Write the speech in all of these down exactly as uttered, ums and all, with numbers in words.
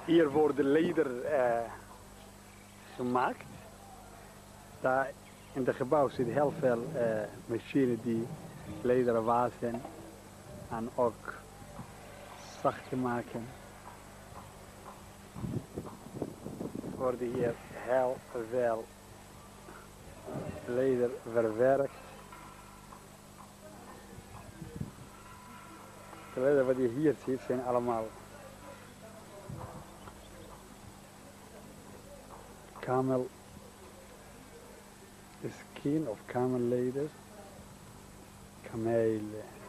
Hier wordt leder uh, gemaakt. Daar in het gebouw zitten heel veel uh, machines die leder wassen en ook zacht maken. Er worden hier heel veel leder verwerkt. De leder wat je hier ziet zijn allemaal camel skin of kamelleder, kameel.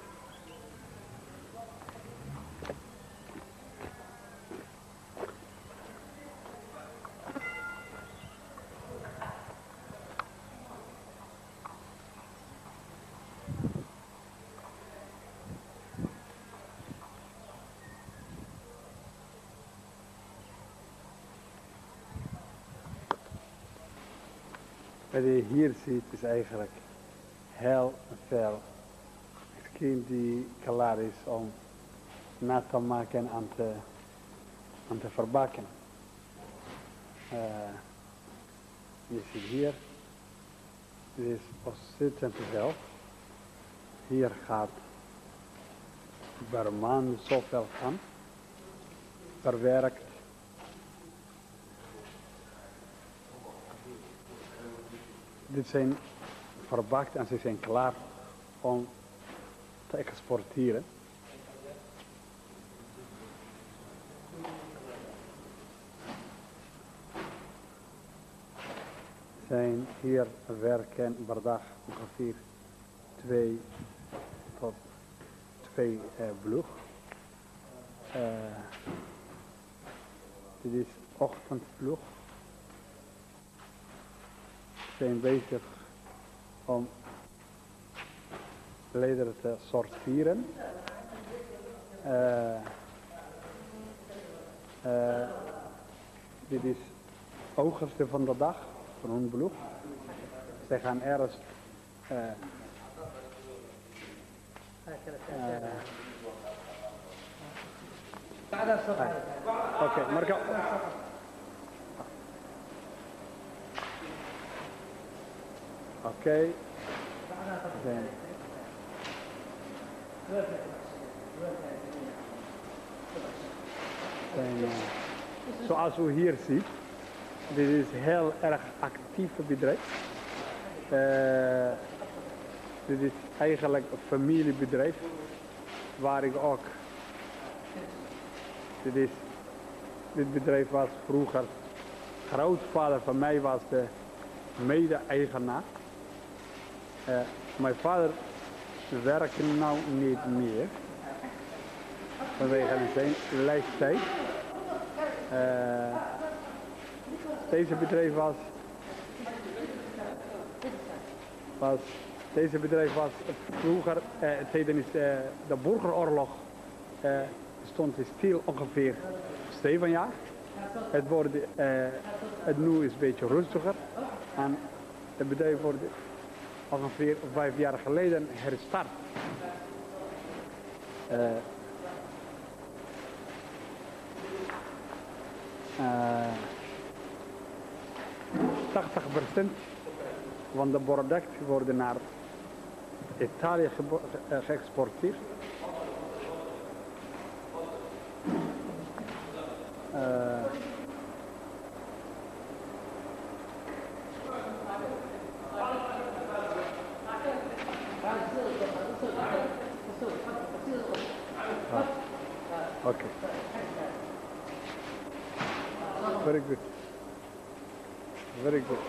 Wat je hier ziet is eigenlijk heel veel skin die klaar is om na te maken en te, en te verbakken. Uh, je ziet hier, dit is ontzettend veel. Hier gaat per maand zoveel gaan, verwerkt. Dit zijn verpakt en ze zijn klaar om te exporteren. Zijn hier werken per dag ongeveer twee tot twee uh, ploeg. Uh, dit is ochtendploeg. Zijn bezig om leder te sorteren. Uh, uh, dit is oogsten van de dag van hun ploeg. Ze gaan eerst uh, uh, Oké, okay, Marco. Oké. Okay. Uh, zoals u hier ziet, dit is een heel erg actief bedrijf. Uh, dit is eigenlijk een familiebedrijf waar ik ook. Dit, is, dit bedrijf was vroeger, grootvader van mij was de mede-eigenaar. Uh, mijn vader werkt nu niet meer vanwege zijn leeftijd. Uh, deze bedrijf was, was deze bedrijf was vroeger uh, tijdens uh, de burgeroorlog uh, stond stil ongeveer zeven jaar. Het wordt uh, het nu is een beetje rustiger en het bedrijf wordt ongeveer vijf jaar geleden herstart. Uh, uh, tachtig procent van de producten worden naar Italië ge uh, geëxporteerd. Uh, Okay. Very good. Very good.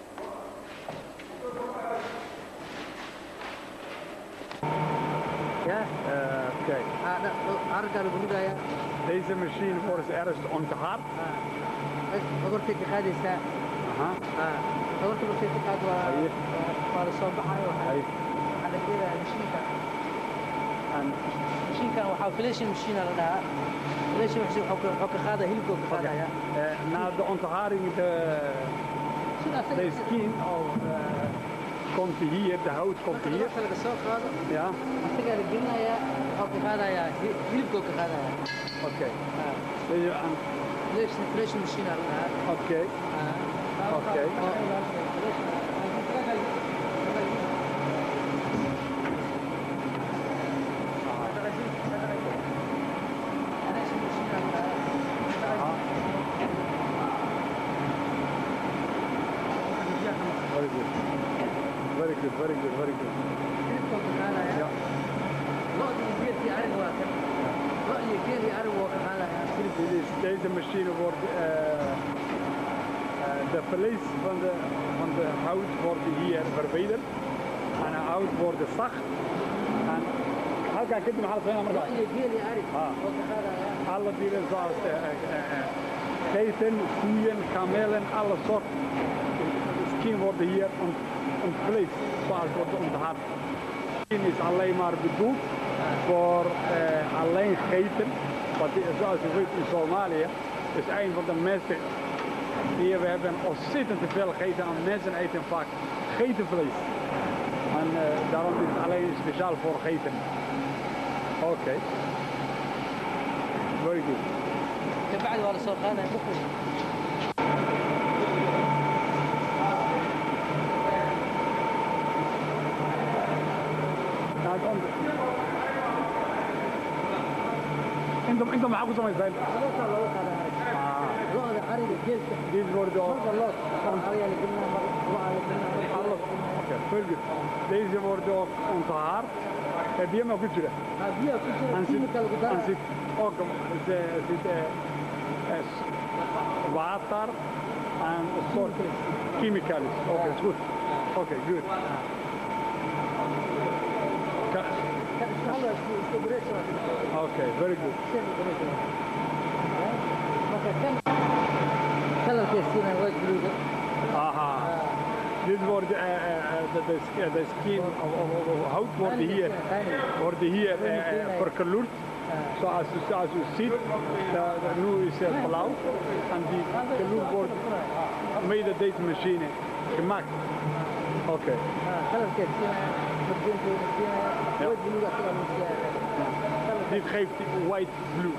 Ja? Uh, Oké. Okay. Deze machine wordt eerst onthaard. Wat wordt dit gegaan? Aha. Wat wordt dit gegaan? Waar de zon behaalt. Aan de keer machine. En machine kan we flesje machine aan daar. Flesje machine ook ook gaat de helikopter gaat ja. Uh, na de ontharing de de skin of uh, komt hier, de hout komt hier. Ja. Als ik er binnen ja, ook gaat ja, helikopter gaat ja. Oké. Okay. فليشن فليشن ماشين على النهار Okay. Okay. Very good. Very good, very good, very good. Ja. Dit is, deze machine wordt, uh, uh, de vlees van de, van de hout wordt hier verwijderd en het hout wordt zacht. En halka كده محل فين عمرك؟ alle dieren zoals uh, uh, uh, geiten, koeien, kamelen, alle soorten. Misschien worden hier ont, ontvlees, zoals wordt onthaard. Misschien is alleen maar bedoeld voor uh, alleen geiten. Want zoals je weet in Somalië is een van de meeste. Hier we hebben ontzettend veel geiten en mensen eten vaak geitenvlees. En uh, daarom is het alleen speciaal voor geiten. Oké. Okay. Very good. بعد ولا صار خانه مخرج انتم انتم معاكم زمان ازاي؟ Dit wordt door alles. Oké, very good. Deze wordt ook onthaard. Heb je hem ook goed gedaan? En zit, en zit ook zit, zit, uh, uh, water en een soort chemicals. Oké, okay, is goed. Oké, okay, good. Oké, okay, very good. Aha. Dit wordt, uh, uh, de, de, de skin of, of, of hout wordt hier, wordt hier uh, verkleurd. Zoals, zoals u ziet, de, de, nu is het blauw en die kleur wordt met deze machine gemaakt. Oké. Okay. Ja. Dit geeft white blue.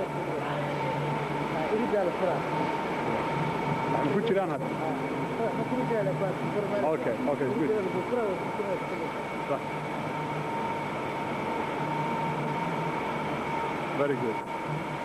Goed gedaan hebben. Oké, oké, goed. Very good.